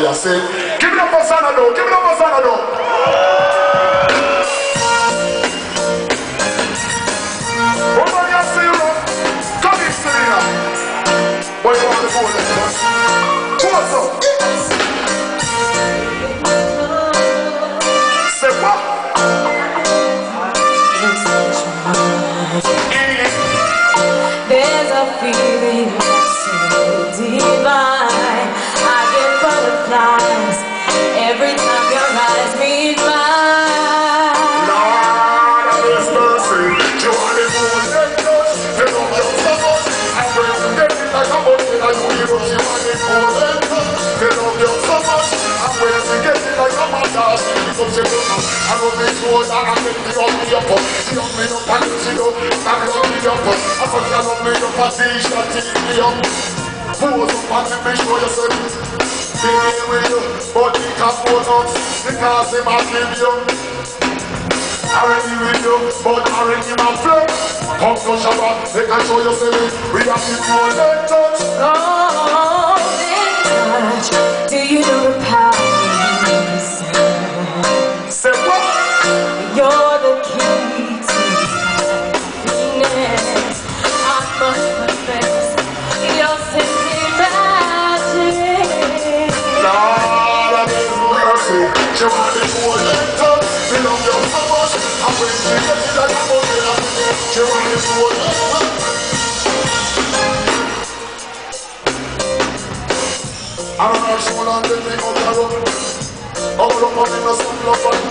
fire. Say, give it up for Xanadu, give it up for Xanadu. Over here, Selena. Come in, Selena. What you want to go there? What's up? Say what? There's a feeling so divine. I get butterflies every time your eyes meet mine. Lord of His mercy, you are the golden touch. You love your so much. I'm going to get it like a mountain. I know you are the golden touch. You love your so much. I'm going to get it like a mountain. I know me good and I make me up me up. She up me up and she up. I love me up. I thought you love me up and she me up. Pose up and let me show you service. Be here with you, but we can't pose up because they might give you. Already with you, but already my flow. Come to Shabbat, they can show you service. We have the golden touch. Golden touch. Do you know the power of the sun? Say what? You're the key to happiness. I must confess, you're simply magic. Lord of His mercy, you are the golden touch. We love you so much. I bring you to the mountain. You are the golden touch. I don't know if someone on the thing of the road. Oh, look up in the sun, look up.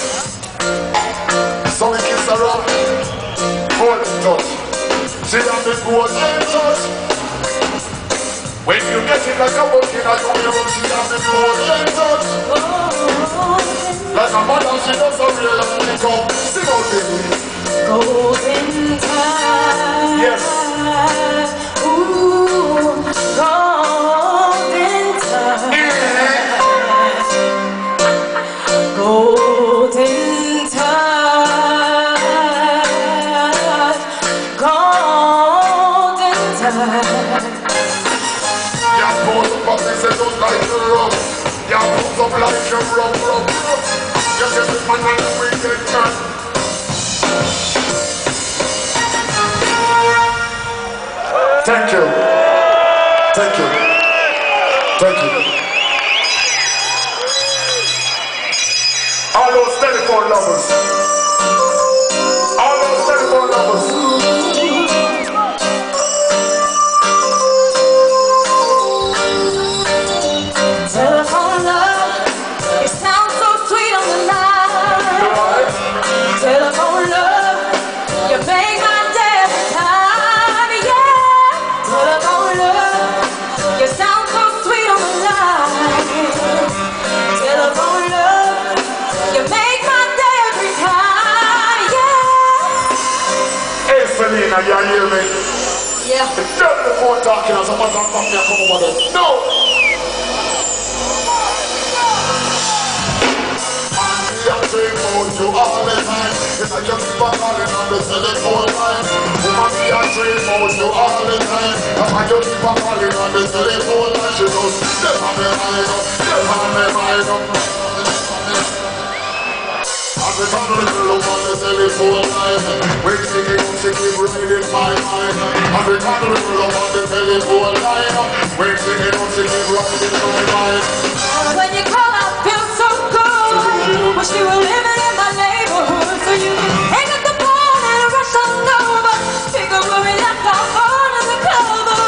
So we kiss her up. Golden touch. She have the golden touch. When you get it like a bucket, I know you she have the golden touch. Like a mother, she does a real pick up. Sing out baby. Golden touch. Yes. Ooh, golden touch. Golden touch. Golden touch. Yeah, pose up and they say just like the rum. Yeah, pose up like a rum. You say this man and we get turned. Thank you. Thank you. Thank you. All those telephone lovers. All those telephone lovers. Telephone love, it sounds so sweet on the line. Telephone love, you make my day every time, yeah. Telephone love, you sound so sweet on the line. Telephone love, you make my day every time, yeah. Hey Selena, you hear me? Yeah. The telephone talking as a matter of fact, me I come over there. No! I dream about you all the time. It's like you keep on calling on the telephone line. Woman, me I dream about you all the time. That's why you keep on calling on the telephone line. She goes, never me mind up, never me mind up. I've been talking to the girl on the telephone line. When she keep riding my mind. I've been talking to the girl on the telephone line. When she keep riding my mind. When you call, I feel so good. Wish you were living in my neighborhood, so you can hang up the phone and rush on over. Pick up where we left our phone in the cover.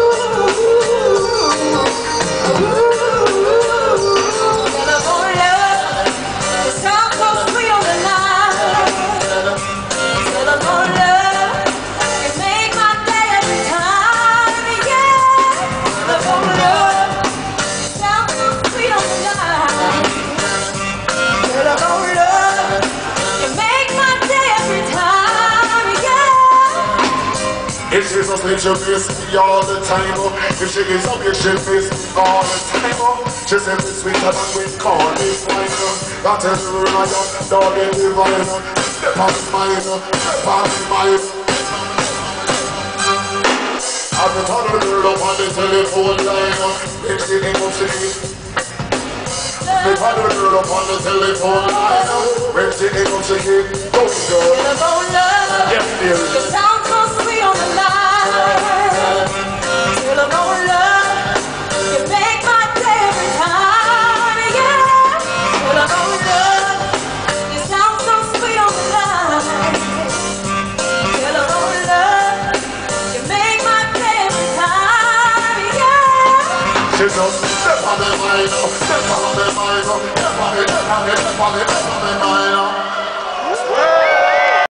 Telephone love, it sounds so sweet on the line. Telephone love, you make my day every time, yeah. Telephone love, it sounds so sweet on the line. Telephone love, you make my day every time, yeah. If she's a bitch, she'll miss me all the time. If she is a bitch, she'll miss me all the time. She said it's sweeter than we call it fine. That is the real dog in the vine. Step on the mind, step on the mind. I've been talking to the girl up on the telephone line. If she ain't up to me, Me call the girl up on the telephone line. When she ain't up, she keep going, girl. Telephone love. Yes, dear. You sound so sweet on the line. Telephone love. You make my day every time, yeah. Telephone love. You sound so sweet on the line. Telephone love. You make my day every time, yeah. She just step on the mind, step on the mind, step on the mind.